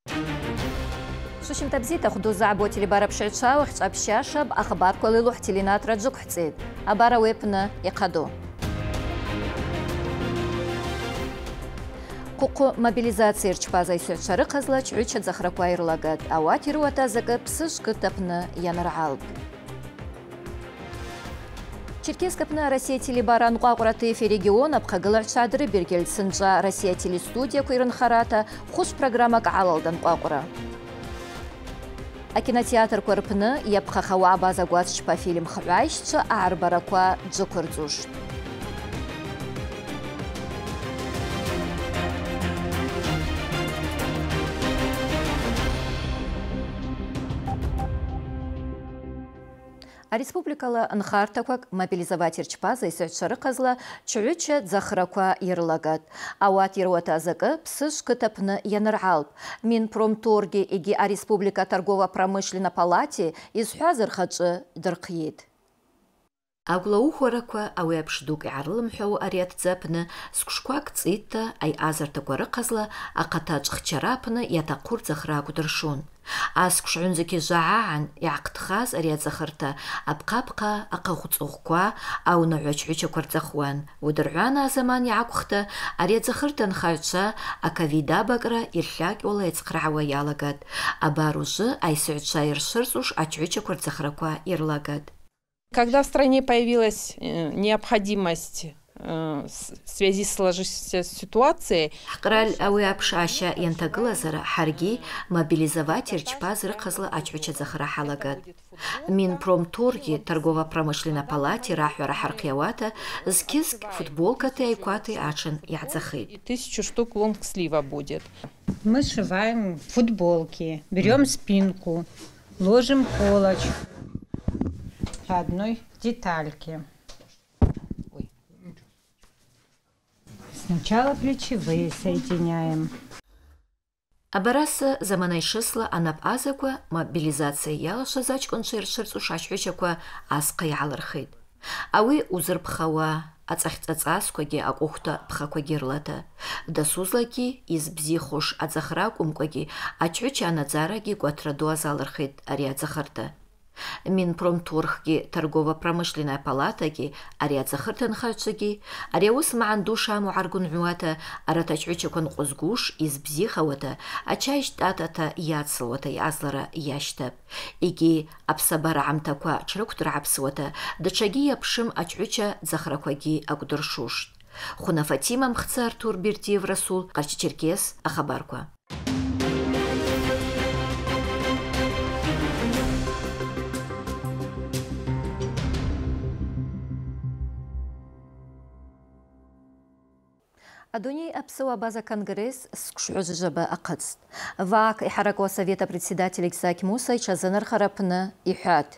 شوشم تبزي تاخدو زعبو تليبارا بشعشا وخش أبشاشب أخبار كل لوح تلينات رجوك حسيد أبارا ويبنا يقادو قوق مобилизация чпазай сёчары казла чүчэ захраквайрлагат аватир ватазага псыш кытапны янаралб. Черкескапны Россия телебаран қуақұраты эфир регион апқағылар чадыры бергел сынжа Россия телестудия күйрін харата хуш программак алалдан қуақыра. А кинотеатр көрпіні епқа қауа база гуатшпа фильм хвайшчы арбараква джукырдзуш. А республикала анхартаквак мобилизоватер чпаза и сёчары казла чүчэ захраква ерлагат. Ауат еруата азакы псыш кытапны яныралб. Минпромторги иги а республика торгово-промышленно палате из хазыр хачы дырқиет. Агулаухораква ауэпшдук арлымхау ариат цапны скушквак цитта ай азартаквары казла акатач хчарапны ятакур захра кудыршун. Аскушунзики жаан яқтхаз ариат захарта абқапқа ақахуцухква ау нахучуча кварцахуан. Удыргана заман яқухта ариат захартан хача аковида багра ирлак ола яцқрауа ялагат. Абаружы айсууча ирширсуш ачуча кварцахраква ирлагат. Когда в стране появилась необходимость в связи с сложившейся ситуацией, Минпромторги торгово-промышленной палате рахвара харкиявата скиск футболка тайкваты ачен ядзахид. 1000 штук лонгслива будет. Мы сшиваем футболки, берем спинку, ложим полочку по одной детальке. Сначала плечевые соединяем. Абараса заманайшысла анап азаква мобилизация ялаша зачкон шершерцу шашвечаква асқа ялырхид. Ауи узырпхава ацахцацаскваги акухта пхаквагирлата. Дасузлаки избзихуш ацахракумкваги ачвеча анадзараги гуатраду азалырхид ари ацахарта. Минпромторги торгово-промышленная палатаги ариат захартан хачаги ариус маандуша муаргун жуата аратачвичакон кузгуш из бзихавата ачайш татата яцлвата язлара яштаб иги апсабара амтаква чруктра апсвата дачаги япшим ачвича захракваги агудуршуш. Хуна Фатима мхца Артур Бертиев Расул Карчи Черкес Ахабарква. Адуней апсуа база конгресс скшужжаба акадст. Вак и харакова совета председателя Исаак Муса и Чазанар Харапна и Хат.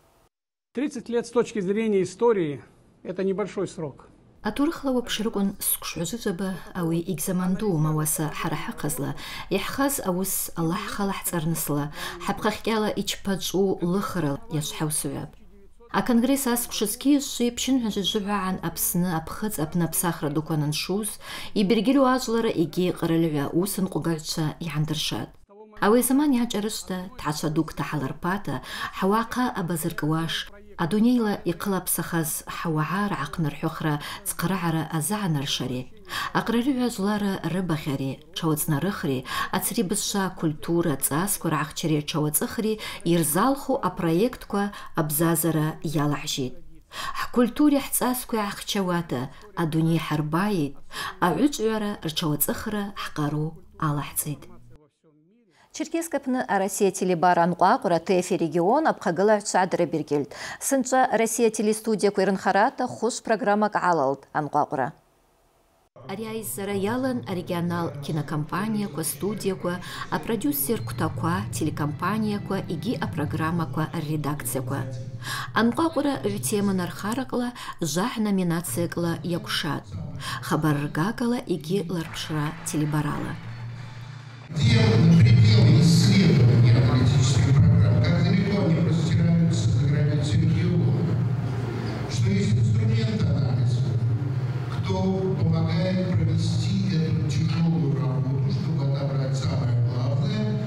30 лет с точки зрения истории – это небольшой срок. Атурхлава бширгун скшужжаба ауи экзаманду маваса хараха казла. Яххаз аус Аллах халах царнысла. Хабхахкяла ичпаджу лыхрал яшхаусуяб. А конгресс аскушевский шипчин жживан апсны апхыц апнапсахра дуканын шуз и бергилу ажлара иги кырылва усын кугача яндыршат. Ауи заман яжарышта тачадук тахаларпата хавака абазыркваш адунейла иқлапсахаз хаваар акныр хухра цқырара азанар шари. Акрыру ажлара рыбахари чавацнарыхри ацрибысша культура цаскур ахчари чавацыхри ирзалху а проектква абзазара ялахжит. Культуре хцаску ахчавата адуней харбаит а уджара рчавацыхра хкару алахцит. Черкескапны Россия телебаран қуақыра ТФ регион апқағылар чадры бергелд. Сынча Россия телестудия көрін харата хуш программак алалд анқуақыра. Ариайзара ялан регионал кинокомпания ко студия ко а продюсер кутаква телекомпания ко иги а программа ко редакция ко. Анқуақыра тема нархаракла жах номинация кла якушат. Хабаргакала иги ларпшра телебарала. Дело предела исследований аналитических программ, как далеко они простираются за границу региона, что есть инструмент анализа, кто помогает провести эту тяжелую работу, чтобы отобрать самое главное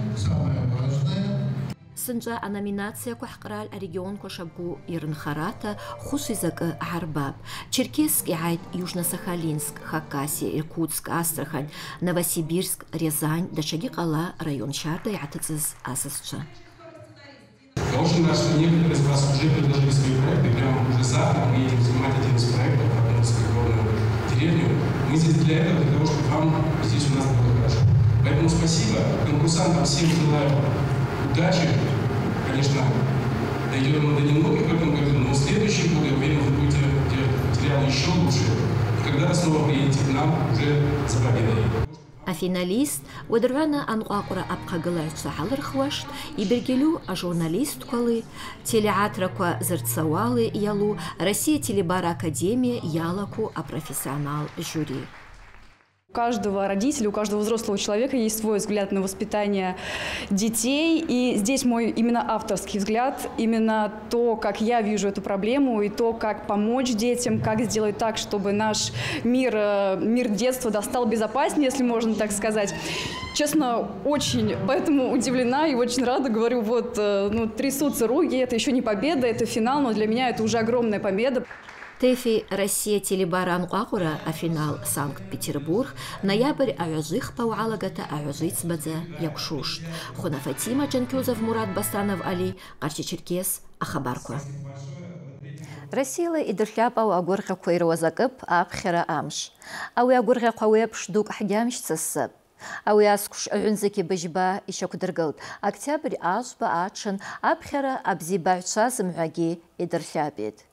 سنجا номинация كحقرال регион كشبكو يرنخراتا خصوصا عرباب Черкесск يعيد Южно-Сахалинск, Хакасия, Иркутск, Астрахань, Новосибирск, Рязань, Дашаги Кала, район Шарда и Атыцыз Асасча. Я очень рад, что некоторые из вас уже предложили свои проекты. Прямо уже завтра мы едем снимать один из проектов в одну церковную деревню. Мы здесь для этого, для того, чтобы вам здесь у нас было хорошо. Поэтому спасибо. Конкурсантам всем желаю удачи. Конечно, дойдем мы до немногих в этом году, но в следующем году, я уверен, вы будете делать материалы еще лучше. И когда снова приедете к нам уже с победой. А финалист ودرعنا أنقاقرة أبقى قلعت سحالر خواشت يبرجلو جورناليست كولي телеатраку зерцавали ялу Россия телебар академия ялаку а профессионал жюри. У каждого родителя, у каждого взрослого человека есть свой взгляд на воспитание детей. И здесь мой именно авторский взгляд, именно то, как я вижу эту проблему, и то, как помочь детям, как сделать так, чтобы наш мир детства стал безопаснее, если можно так сказать. Честно, очень поэтому удивлена и очень рада. Говорю, вот, трясутся руки, это еще не победа, это финал, но для меня это уже огромная победа. ТЭФИ Россия телебаран قاقرة فينال Санкт-Петербург ноябрь أعزيخ пауалагата أعزيц бадзе якшуш خنا فاتيما جنكوزов Мурат Басанов Али Карчи Черкес Ахабарку. Россия идырхляпа агурха койрозакып апхера амш. Ауи агурха қауепш дук ахгямш цассып. Ауи аскуш ағынзеки бежба еще кудыргылд. Октябрь ажба ачын апхера абзибайча зымғаги идырхляпет.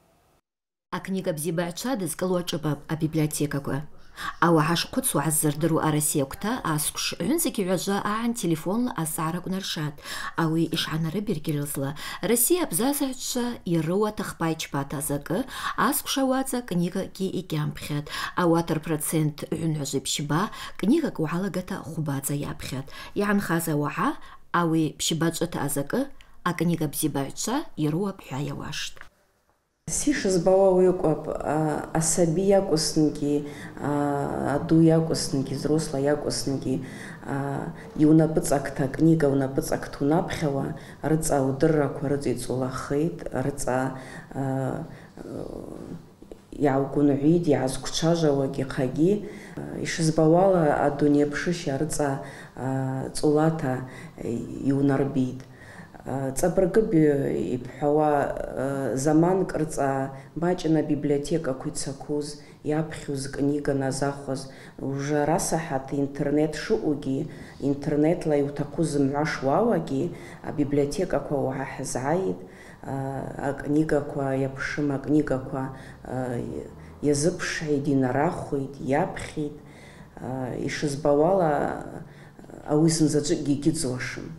А книга бзибайча дызгалуачабаб а библиотекаго. Ау ашқуцу аззардыру а Россия кута аскуш ағынзеки ғажа аан телефонла асара кунаршат. Ауи ишанары бергерілзла. Россия абзазача ируа тахпайчпа тазагы аскуша вадза книга ки икямпхет. Ауатар процент ағынғажи книга куалагата хубадза япхет. Ян хаза ваха ауи пшибаджата азагы а книга бзибайча ируа пхая вашт. Сиша збала якоб асаби якосники, аду якосники, взрослая якосники, и унапыцакта книга унапыцакту напхева, рыца удырраку рыцицулахит, рыца яугунуид, яскучажаваги хаги, ишизбавала аду непшища рыца цулата и унарбит. Цабргыби ипхава заман кырца бачина библиотека куйцакуз япхюз книга на захоз уже расахат интернет шууги интернет ла ютакуз мрашваваги а библиотека ква хазаид а книга ква япшима книга ква языпши динарахуид япхид ишизбавала ауисм заджиги гидзошим.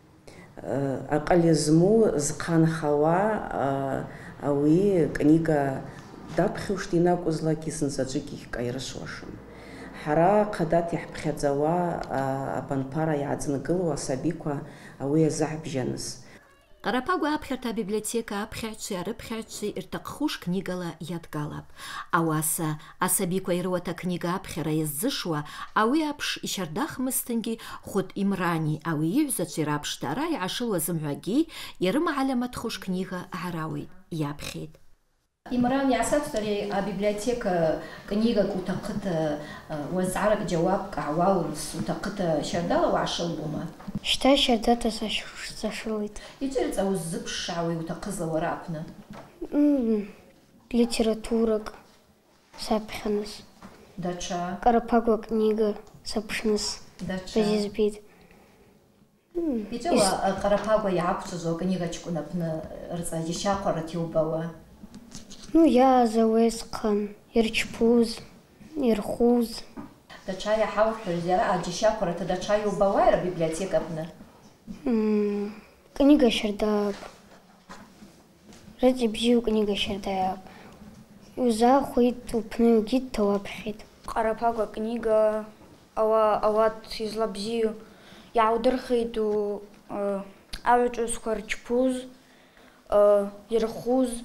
Акализму зханхава ауи книга дапхиуштина кузлаки сынзаджиких кайрашвашим. Хара кадат яхпхедзава абанпара ядзнгылу асабиква ауи захбжанс. Карапагу апхерта библиотека апхерчи арыпхерчи иртакхуш книгала ядгалап. Ауаса асабиква ируата книга апхера еззышва, ауи апш ишардах мыстынги худ имрани, ауи юзачи рапштара яшылва зымгаги, ярыма аляматхуш книга арауит, япхет. Имран ясафтари а библиотека книга кутакыта вазарак джаваб каваурс утакыта шардала вашыл бума. Считай, шардата зашилит. И через аузыпшавы утакызла варапна. Литература сапханас. Дача. Карапагу книга сапханас. Дача. Безизбит. И чего Карапагу япчузо книгачку напна рзадиша каратюбава. Я завесқан, ирчпуз, ирхуз. Дача я хаур перзера, а диша карата дача юбавайра библиотека бна. Книга шардаб. Ради бзию книга шардаб. Юза хуит упну гид тавабхит. Карапагу книга ават изла бзию. Я удырхиду авичускар ирчпуз, ирхуз.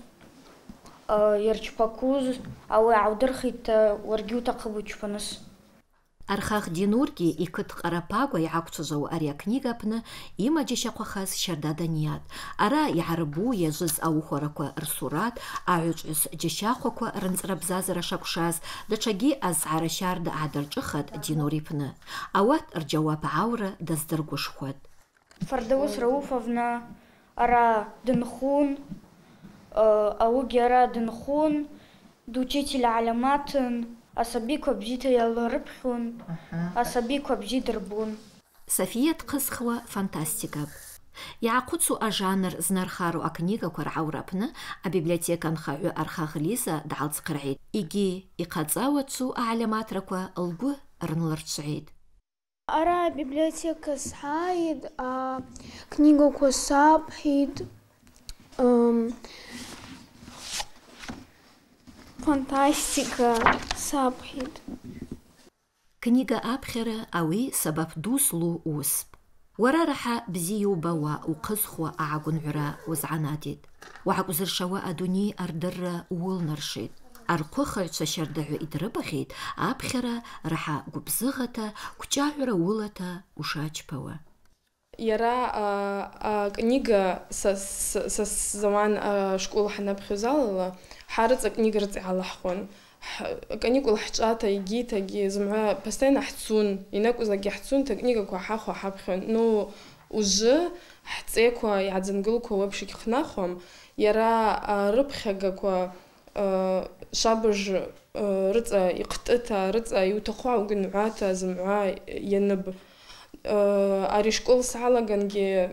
يرجبكوز أو عودرخيت ورجيو تقبوش فنس. Архах Динурги и Кыт Карапагва яакчужау ария книга пны има жешаквахаз шардада ният. Ара яарбу ежыз аухораква рсурат, аучус жешакваква рынцрабзазара шакушаз, дачаги азара шарда адарчыхат Динури пны. Ават рджаваб аура даздыргушхват. Фардаус Рауфовна ара дынхун, ауги ара дынхун, дучитель аляматын, асабико бжита ялрыпхун, асабико бжидырбун. София тқысхва фантастика. Яақутсу ажанр знархару а книга квараурапна, а библиотека нхаю архаглиза даалцқырайд. Иги иқацауатсу аляматраква алгу рнларчайд. Ара библиотека схайд, а книга косапхид. Фантастика сапхид. Книга абхера ави сабаб дуслу усп. Вара раха бзию бава уқызхва аагун ура узанадид. Ваагузыр шава адуни ардырра уылнаршид. Арқуха шардагу идрыбахид, абхера раха губзыгата, кучахура улата ушачпава. Яра книга со заман школы ханабхизала, харца книга рцалаххон. Каникул хчата игита ги змра постоянно хцун, инаку заги хцун, та книга квахаху хабхон. Но уже хцеква ядзангулку вообще кхнахом, яра рыбхага ква шабж рца иқтыта рца ютахва угнуата змра янб. Ари школ салаганги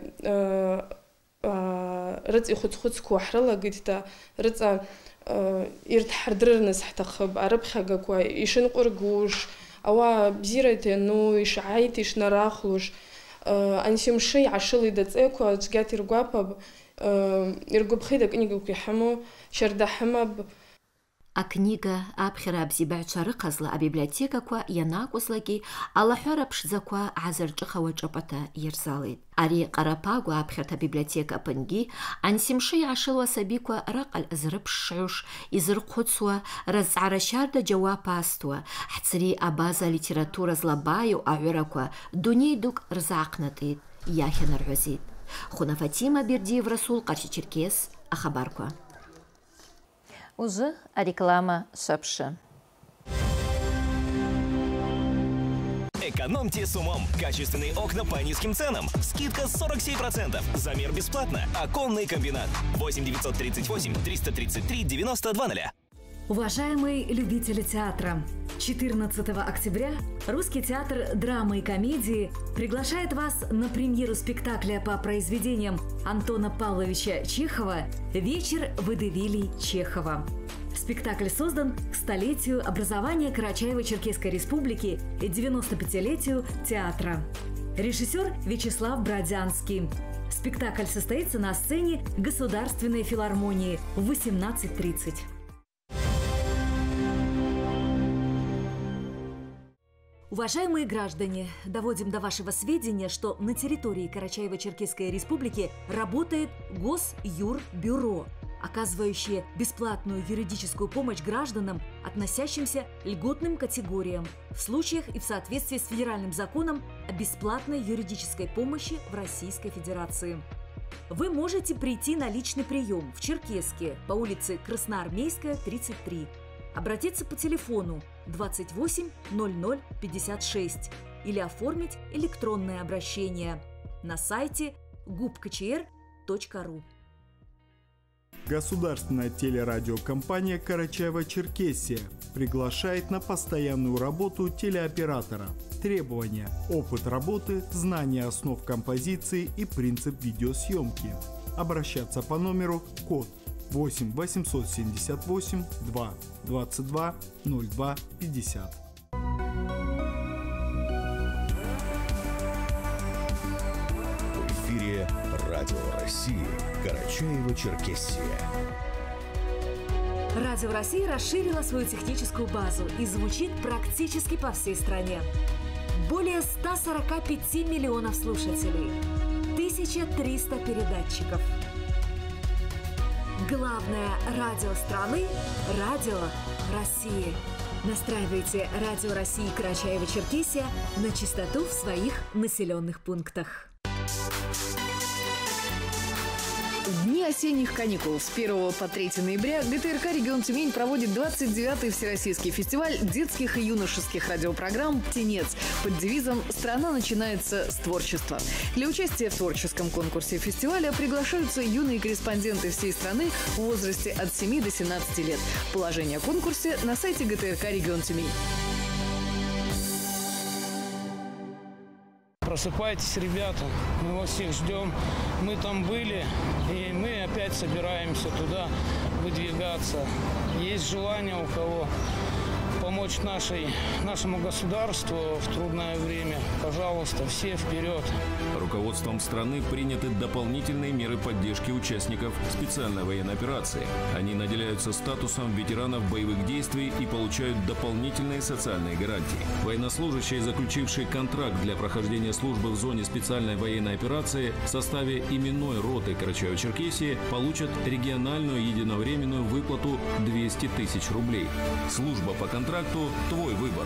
рци хуцхуцку хралагидта рца иртхардырнас хтахб арабхага ква ишин qurgush ава бзирайте ну ишайт ишнарахлуш ансимши ашили дацеква цгат иргвапаб иргубхида книга кихамо шардахмаб. А книга абхера абзибачары казла, а библиотека ква янакузлаги аллахара пшзаква азарчыхава чапата ерзалит. Ари Карапагва абхерта библиотека пынги ансимши ашылва сабиква рақал зрыпшуш изырқуцва разарашарда джавапа аства хцри абаза литература злабаю ауираква дунейдук рзақнатит яхенар гузит. Хуна Фатима Бердиев Расул Карчи-Черкес Ахабарква. Уже реклама Шапши. Экономьте с умом. Качественные окна по низким ценам. Скидка 47%. Замер бесплатно. Оконный комбинат. 8 938 333 9200. Уважаемые любители театра, 14 октября Русский театр драмы и комедии приглашает вас на премьеру спектакля по произведениям Антона Павловича Чехова «Вечер водевилей Чехова». Спектакль создан к столетию образования Карачаево-Черкесской республики и 95-летию театра. Режиссер Вячеслав Бродянский. Спектакль состоится на сцене Государственной филармонии в 18:30. Уважаемые граждане, доводим до вашего сведения, что на территории Карачаево-Черкесской республики работает Госюрбюро, оказывающее бесплатную юридическую помощь гражданам, относящимся к льготным категориям, в случаях и в соответствии с федеральным законом о бесплатной юридической помощи в Российской Федерации. Вы можете прийти на личный прием в Черкесске по улице Красноармейская, 33, обратиться по телефону 28 00 56 или оформить электронное обращение на сайте gubkchr.ru. Государственная телерадиокомпания «Карачаево-Черкесия» приглашает на постоянную работу телеоператора. Требования: опыт работы, знание основ композиции и принцип видеосъемки. Обращаться по номеру код 8 878 2 22 02 50. В эфире Радио России Карачаево-Черкесия. Радио России расширило свою техническую базу и звучит практически по всей стране. Более 145 миллионов слушателей, 1300 передатчиков. Главное радио страны – Радио России. Настраивайте Радио России Карачаево-Черкесия на частоту в своих населенных пунктах. В дни осенних каникул с 1 по 3 ноября ГТРК «Регион Тюмень» проводит 29-й Всероссийский фестиваль детских и юношеских радиопрограмм «Птенец» под девизом «Страна начинается с творчества». Для участия в творческом конкурсе фестиваля приглашаются юные корреспонденты всей страны в возрасте от 7 до 17 лет. Положение о конкурсе на сайте ГТРК «Регион Тюмень». Просыпайтесь, ребята, мы вас всех ждем. Мы там были, и мы опять собираемся туда выдвигаться. Есть желание у кого помочь нашему государству в трудное время. Пожалуйста, все вперед. Руководством страны приняты дополнительные меры поддержки участников специальной военной операции. Они наделяются статусом ветеранов боевых действий и получают дополнительные социальные гарантии. Военнослужащие, заключившие контракт для прохождения службы в зоне специальной военной операции в составе именной роты Карачаево-Черкесии, получат региональную единовременную выплату 200 тысяч рублей. Служба по контракту – твой выбор.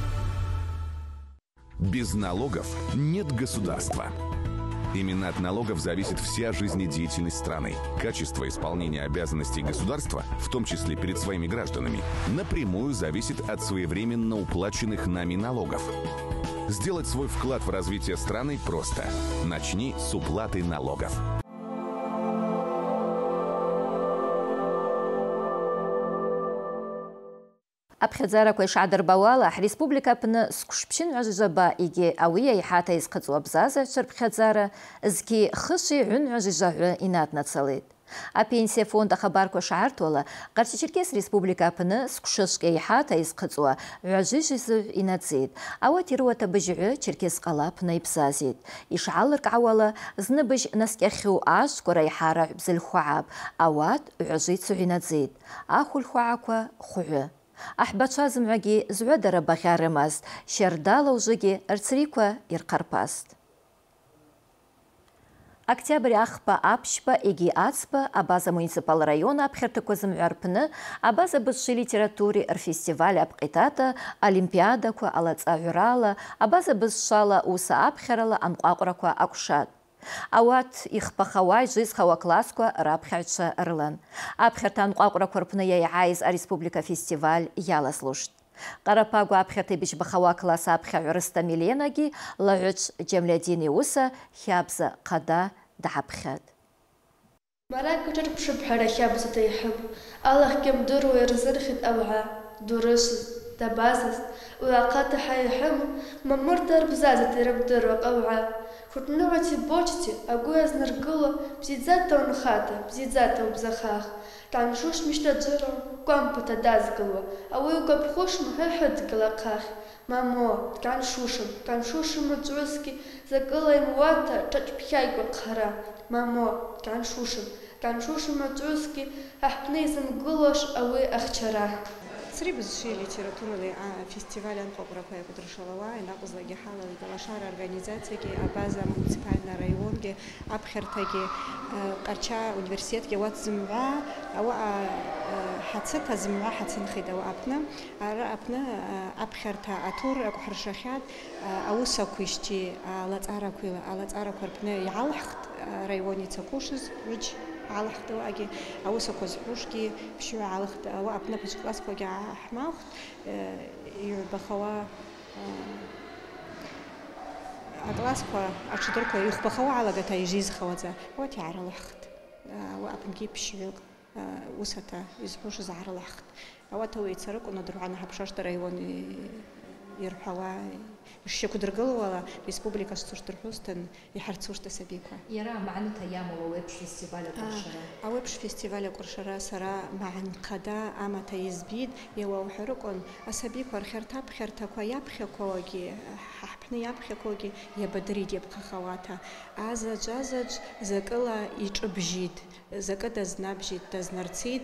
Без налогов нет государства. Именно от налогов зависит вся жизнедеятельность страны. Качество исполнения обязанностей государства, в том числе перед своими гражданами, напрямую зависит от своевременно уплаченных нами налогов. Сделать свой вклад в развитие страны просто. Начни с уплаты налогов. أبخذارا كويش عدر بوالا ريسبوبليكا بن سكشبشين عججبا إيجي أويا يحاتا يسقط وابزازا شرب خزارا إزكي خشي عن عججا إنات نتصليد. أبينسي فوندا خباركو شعرتولا قرشي شركيس ريسبوبليكا بن سكششكي يحاتا يسقط وعججز إنات زيد. أوا تيروا تبجعو شركيس قلاب نيبزازيد. إشعالرك عوالا زنبج نسكيخيو آش كورا يحارا بزل خوعاب. أوات عجيد سعينات زيد. آخو الخوعاكوا خوعو. أحبتشا زمعجي زعودر بخارماز شردالو وجيجي ارتريكوا يرقرباست. Октябрь ахпа апшпа иги ацпа абаза муниципал района абхертыко зымгӏварпны абаза бызши литератури рфестиваль апкъитата олимпиадаква алацӏагӏврала абаза бызшала уса апхьарала анкъвакъвраква акӏвшатӏ. Ауат ихпахауа йжвизхауа классква рапхьагӏвчва рылан. Апхьарта анкъвакъвраква рпны йайгӏайыз ареспублика фестиваль йаласлуштӏ. Къарапагва апхьарта йбыжьбахауа класс апхьагӏв Рыста Миленагьи лагӏвычв Джемлядин йуыса хабза хъада дгӏапхьатӏ. Марак кӏырпшыпхӏара хабзата йхӏыпӏ. Аллах кемдыруа йырзырхитӏ аугӏа дурышвыз, дабазыз, уагӏахъата хӏайхӏым мамырта рбзазата йрымдыруа аугӏа. Хвыртныгӏвати бочти агвы йазныргыло бзидзата унхата, бзидзата убзахах. Кӏаншуш мищтаджвыра квампата дазгылуа, ауи угвапхушма хӏыхӏыдгылахъахь. Мамо, кӏаншушым рчӏвызки закӏыла ймуата шӏачӏвпхьайква хъара. Мамо, кӏаншушым рчӏвызки хӏахӏпны йзымгылуаш ауи ахчара. Срибызши литературный фестиваль анкъвакъвраква йакӏвдыршалауа йнакъвызлагьи хӏалан Галашара организациягьи абаза муниципальный районгьи апхьартагьи Къарча университетгьи ауат зымгӏва ауаъа хӏацыта зымгӏва хӏацынхитӏ ауаъа апны апхьарта атур акӏвхӏыршахьатӏ ауысаквищти алацӏараква рпны йгӏалхӏхтӏ район йцаквушыз гӏвыджь гӏалхӏхтӏ ауаъагьи ауысаква зхӏвушгьи пщгӏвы гӏалхтӏ ауаъа апны классквагьи гӏахӏмахтӏ йгӏвбахауа аклассква атшдырква йхвбахауа гӏалагата йжизхауадза ауат йгӏарылхӏхтӏ ауаъа апынгьи пщгӏвыкӏ уысата йзхӏвушыз гӏарылхӏхтӏ ауат ауи йцарыквын адыргӏвана хӏапшашта район йырхӏвауа йшщаквдыргылуала республика шцуртырхӏвузтын йхӏырцушта сабиква. Йара магӏныта йамула ауепш фестиваль акӏвыршара. Ауепш фестиваль акӏвыршара сара магӏынхъада амата йызбитӏ йауаухӏварыквын асабиква рхьартапхьартаква йапхьаквауагьи хӏахӏпны йапхьаквауагьи йабадыритӏ йапхъахауата. Азаджь закӏыла йшӏыбжьитӏ, закӏы дазнабжьитӏ,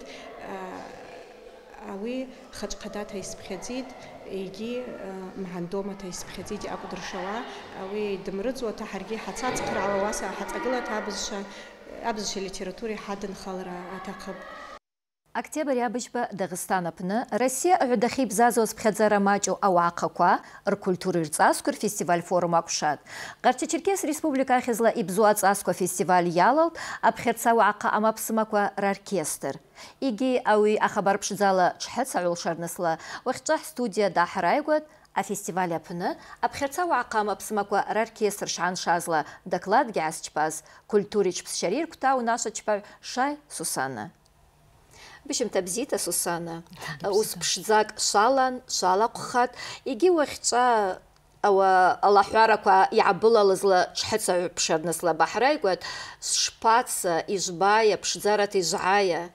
ауи хачӏвхъадата йспхьадзитӏ йгьи магӏындомата йспхьадзитӏ йакӏвдыршауа ауи дымрыдзуата хӏаргьи хӏацацхъргӏауа ауаса хӏацӏагылата абызшва литератури хӏадынхалра атахъыпӏ. Октябрь абыжба Дагыстан апны Россия ұғыдахи бзазоз бхедзара мачу ауақақва ыр-культуры рцаскур фестиваль форум акушад. Гарчи-Черкес республика хизла ибзу ацаско фестиваль ялалт, абхедца уақа амапсымаква роркестр. Иги ауи ахабар пшидзала чхеца улшарнысла, уахчах студия дахарайгуад, а фестиваль апны абхедца уақа амапсымаква роркестр шан шазла доклад гясчпаз, культурич псшарир кутау наша чпав Шай Сусанна. Бишем табзита Сусанна, успшдзак шалан, шала кухат, иги уахча Аллахуараква ябыла лызла чхеца пшернысла бахрайгуат, шпаца, ижбая, пшдзарат ижая.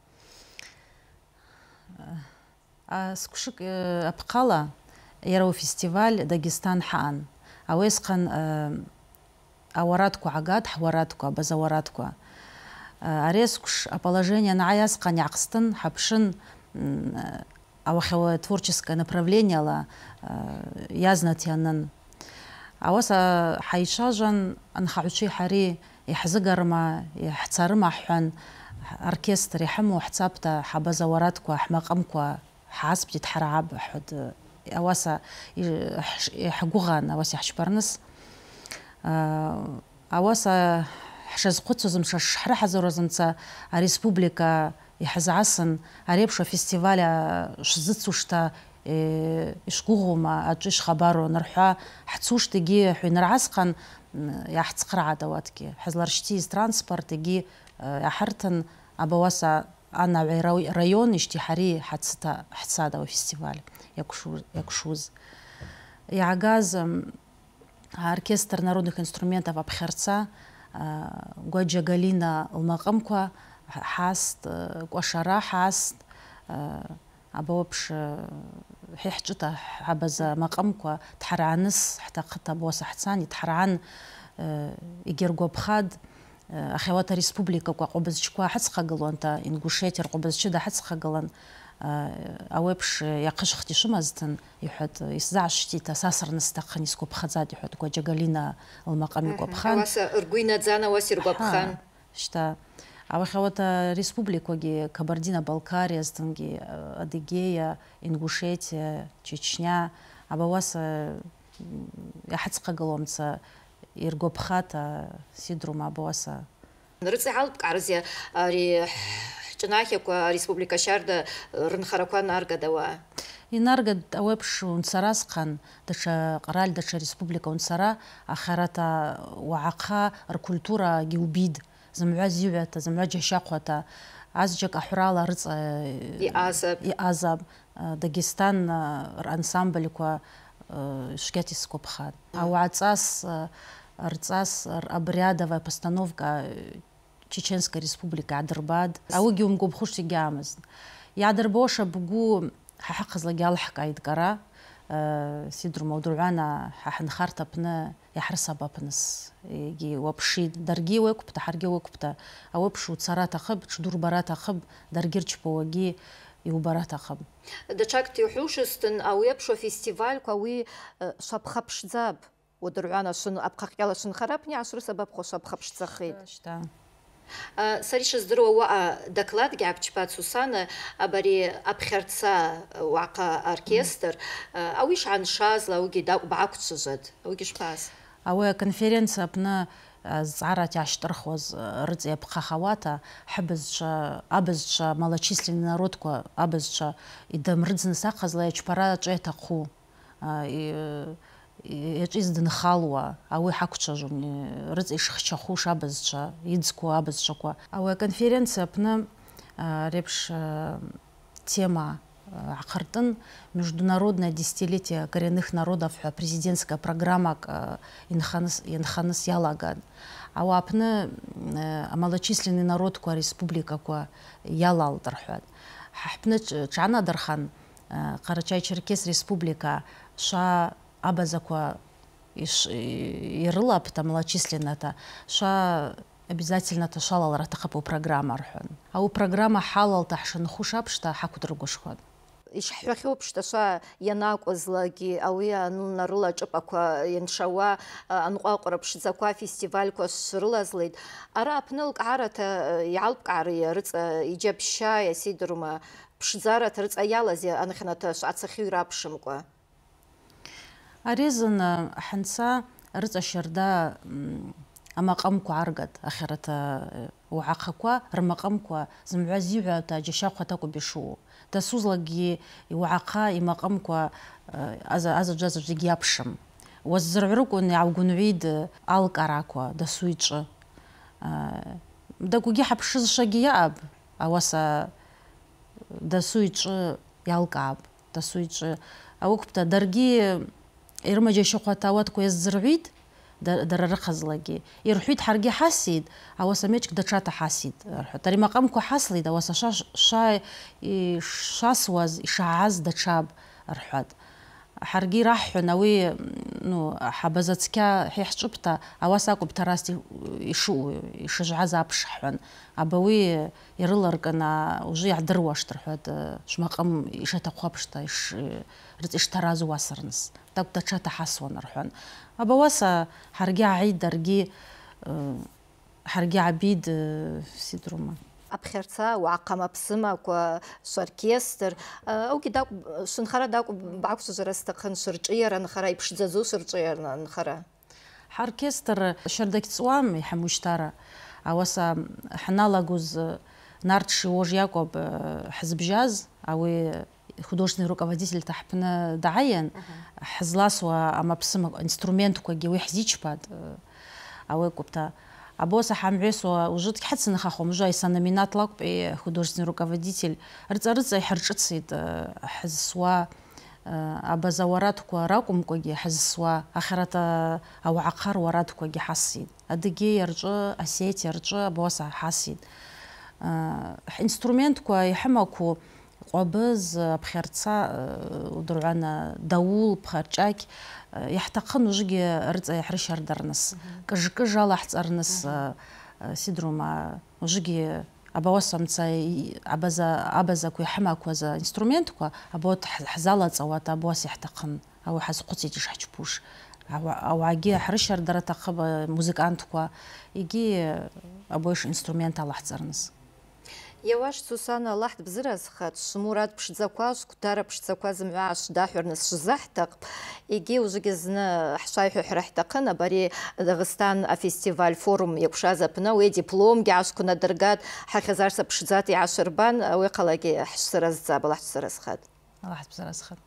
Скушик апқала, ярау фестиваль Дагестан хаан. Ауэсқан ауаратку агад, хваратку, абазаваратку. Арескуш положение на аясқа няқстын, хапшын ауахева творческое направление ла язнатянын. Ауаса хайшажан анхаучи хари ихзыгарма, ихцарма хван оркестр ихму хцапта хабазаваратку, ахмақамку حاسبتي تحرعب حد أواسا يحقوغان أواسا يحشبرنس أواسا حشز قدسوزم شحرا حزورزمца республика يحزعسن أريبشو فيستيفاля شزتسوشتا إشقوغوما أجيش خبارو نرحا حتسوش تجي حين نرعسقن يحتقرع دواتكي حزلرشتيز ترانسبورت تجي يحرتن أبواسا أنا رайон اشتحاري حتسادا فيستيفال якшуз. Ягаз оркестр народных инструментов Абхерца, Гуаджа Галина Алмакамква, Хаст, Гуашара Хаст, Абоопш Хихчута Хабаза Макамква, Тхаранис, Хтаката Боса Хцани, Тхаран, Игергобхад, أخوات الريسبوبليكا قبضشكوا حسقة قلونتا إنجوشيتر قبضشدا حسقة قلون أوبش يقش اختي شمازتن يحد يسزعش تي تساسر نستقن يسكوب خزاد يحد كوجالينا المقام يكوب خان. واسا أرجوينا زانا واسير كوب خان. شتا أخوات الريسبوبليكا جي كابردينا بالكاريا زتنجي أديجيا إنجوشيتيا تشيتشنيا أبواسا يحسقة قلونتا يرجو بخاطة سيدرو مع بواسا. نرجع على بكارزيا ري جناحي كوا ريسبوبليكا شاردا رنخرقوا نارجا دوا. ينارجا أوبش ونسراسقن دش قرال دش ريسبوبليكا ونسرا آخرتا وعقها الكولتورا جيوبيد زمعزيوعة زمعجة شاقوة عزجك أحرالا رز يأزب داغستان أنسامبل كوا شكاتي سكوبخان. أو عطاس обрядовая постановка Чеченской республики Адырбад. Ауги умгуб хушти гямыз. Ядырбоша бугу хахазла гялхка идгара. Сидру мавдурана хахнхарта пна яхрсаба пнс. Ги вапши дарги векупта харги векупта. А вапшу царата хаб, чдур барата хаб, даргирч поваги и убарата хаб. Дачак тюхушестен ауепшо фестиваль кауи шапхапшзаб. ودرعانا شنو أبقى يلا شنو خرابني عشر سبب خوش أبقى بشتخيد. سريش الزرو وقع دكلات جاب تبات سوسانة أبري أبخرتسا وقع أوركستر أويش عن شاز لو جي داو بعكس سجد أويش باس. أو كونفرنس أبنا زعرت عشترخوز رد يبقى خواتا حبز أبز малочисленный народ ко أبز إذا مرد نساق زلا يجبرا جيت أخو يجيز دنخالوا أو حكتشا جمني رز إيش خشخوش أبزشا يدزكو أبزشكوا أو كونفرنس أبنا ربش тема عقرتن международное десятилетие коренных народов президентская программа инханс ялаган أو أبنا малочисленный народ ко республика ко ялал дархат حبنا чана дархан Карачай-Черкес республика ша Абазаква ирыла, потому малочисленно-то, ша обязательно-то шалал ратаха по программу архон. А у программы халал тахшан хушап, что хаку другу шход. ишҳҳәахьоу ԥшҭашәа ианакәызлагьы ауи анылнарыла аҿыпақәа ианшауа анҟәаҟәара ԥшӡақәа фестивальқәа шрылазлеит. Ара аԥны лкаарата иаалбкаари рыҵа иџьабшьа иасидырума ԥшӡарата рыҵа иалази анахьанаҭа шәацахьыҩ раԥшымкәа. Ари азы ҳанца рыҵа шьарда амаҟамкәа аргат ахьарата уаҟақәа рмаҟамкәа зымҩа зиҳәата џьашьахәа такәып ишуу. Дасузлагьы иуаҟа имаҟамкәа азаҿазаҿ зегьы иаԥшым. Уаззырҳәрыкәын иааугәынҩит алкарақәа дасу иҿы. Дагәгьы ҳаԥшызшагьы иааб, ауаса дасу иҿы иалкаап, дасу иҿы. Аукәта даргьы ирымаџьашьахәата ауаткәа иаззырҳәит, дара рыхазлагьы. Ирҳәит ҳаргьы ҳасит, ауаса меҷк даҽата ҳасит рҳәат. Ари маҟамкәа ҳаслеит, ауаса ишасуаз, ишаагаз даҽаб рҳәат. Ҳаргьы ираҳҳәон ауи ҳабазацқьа ҳиҳҿыԥта ауаса акәып ҭарас ишыжәҳаз аԥш ҳҳәан. Абауи ирыларкын уже иаҳдыруашт рҳәат, шмаҟам ишаҭаху аԥшта рыҵа ишҭараз уасырныс. Такә даҽата ҳасуан рҳәан. Абауаса ҳаргьы ааҳит, ҳаргьы аабит сидрума. Аԥхьарца уаҟама ԥсымақәа шоркестр аугьы шынхара дакәып бакәшәыжәра сҭахын шырҿиара нхара, иԥшӡаӡоу шырҿиара нхара. Ҳоркестр шьардагь ҵуам иҳамушьҭара. Ауаса ҳналагоз Нарҭ Шиож иакәым ҳзыбжьаз, ауи художественный руководитель таҳԥны дааиан, ҳзласуа амаԥсымақәа инструментқәагьы уи ҳзичԥат, ауи акәыпта. Абоса ҳамҳәесуа уже дҳацынхахуам, уже аисаноминат лакәп художественный руководитель. Рыҵа-рыҵа иҳарҿыцит ҳзысуа абаза уарадқәа ракәымкәагьы ҳзысуа, ахьарата ауаҟа руарадқәагьы ҳасит. Адыгеиа рҿы, Осетиа рҿы абоса ҳасит. Инструментқәа иҳымақәу ҟәабыз, аԥхьарца, удыргӏвана даул, ԥхарчӏакь иаҳҭахын ужгьы рыцӏа иаҳрыщардарныс, кӏыж-кӏыж алахӏцӏарныс, сидрума ужгьы абауасамца абазаква йхӏымакваз инструментква абаот хӏзалацӏауата абауаса йаҳҭахын, ауи ҳазхъвыцит йшхӏчпуш. Ауагьи аҳрыщардара атахъыпӏ музыкантква, йгьи абаиш инструмент алахӏцӏарныс. Иауаш Сусана Аллахӏ дбзыразхатӏ, швмурад пшдзаква, швквтара пшдзаква зымгӏва швдахӏвырныс швзахӏтахпӏ, йгьи ужвыгьи зны хӏшвайхӏвахӏвра хӏтахъын абари Дагъстан афестиваль форум йакӏвшаз апны ауи дипломгьи гӏашвквнадыргатӏ, хӏахьазарса пшдзата йгӏашвырбан, ауи къалагьи хӏшвсыразцапӏ. Аллахӏ дбзыразхатӏ. Аллахӏ дбзыразхатӏ.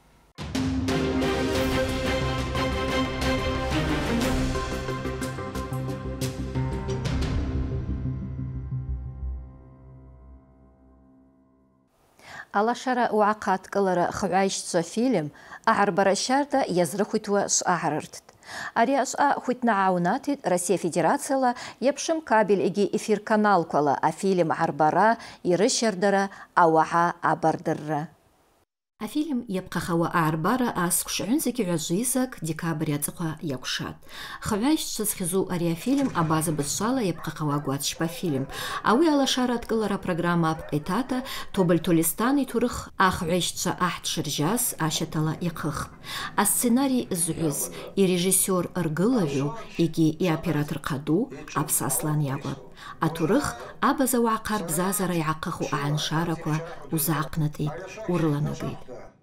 Алашара уаҟа адкылара хгӏвайщчва фильм агӏарбара щарда йазрыхвитуа швъагӏарырттӏ. Ари ашвъа хвитнагӏаунатитӏ Россия Федерацияла йапшым кабель йгьи эфир каналквала афильм гӏарбара, йрыщардара, ауагӏа абардырра. Афильм йапхъахауа агӏарбара асквшгӏвынзагьи гӏважвизак декабрь ацӏыхъва йакӏвшатӏ. Хгӏвайщчва зхьызу ари афильм абаза бызшвала йапхъахауа гвацчпа фильм. Ауи алашара адкылара программа апкъитата Тобыль Толистан йтурых ахгӏвайщчва ахӏ дшыржьаз ащатала йахъыхпӏ. Асценарий згӏвыз, йрежиссер ргылагӏву йгьи йоператор хъаду Апсаслан йакӏвпӏ. Атурых абаза уаҟа рбзазара йгӏахъыху агӏаншараква узгӏахънатӏитӏ, урылагӏитӏ.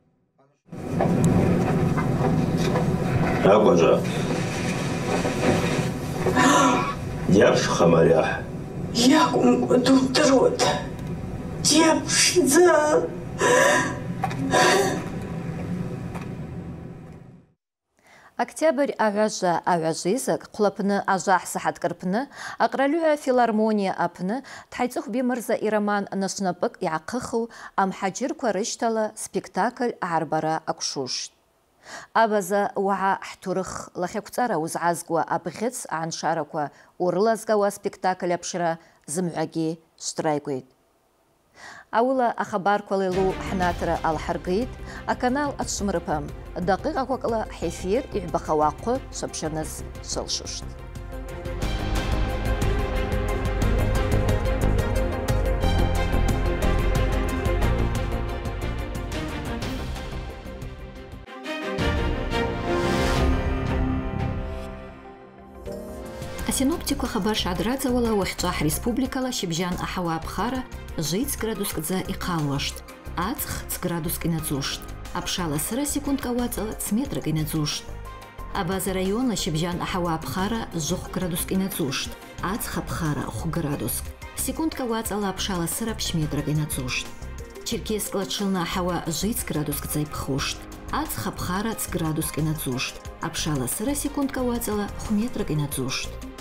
Акӏважва, дйапшхама ариахӏ? Йакӏвымкӏва дудыруата, дйапшдзан. Октябрь агӏважва агӏважвизак хъвлапны ажва хӏсахӏаткӏырпны акъральыгӏва филармония апны Тхӏайцӏыхв Мырза йроман нашвнапӏыкӏ йгӏахъыху амхӏаджьырква рыщтала спектакль агӏарбара акӏвшуштӏ. Абаза уагӏа хӏтурых лахьаквцӏара уызгӏазгуа абгъьыц агӏаншараква урылазгауа спектакль апшра зымгӏвагьи швтрайгвитӏ. Ауыла ахабарква лилу хӏнатра алхӏыргитӏ, аканал атшвмрыпам, дакъикъаквакӏла хӏефир йгӏвбахауахъвы швапшырныс швылшуштӏ. Асиноптику хабар шадрадзавала уахчах республикала шибжан ахава абхара жиц градус кдза иқалвашт, ацх градус кинадзушт, абшала сыра секунд кавацала цметра кинадзушт. Абаза района шибжан ахава абхара жух градус кинадзушт, ацх абхара хух градус, секунд кавацала абшала сыра пшметра кинадзушт. Черкесск лачылна ахава жиц градус кдза ипхушт, ацх абхара градус кинадзушт, абшала сыра секунд кавацала хух метра кинадзушт.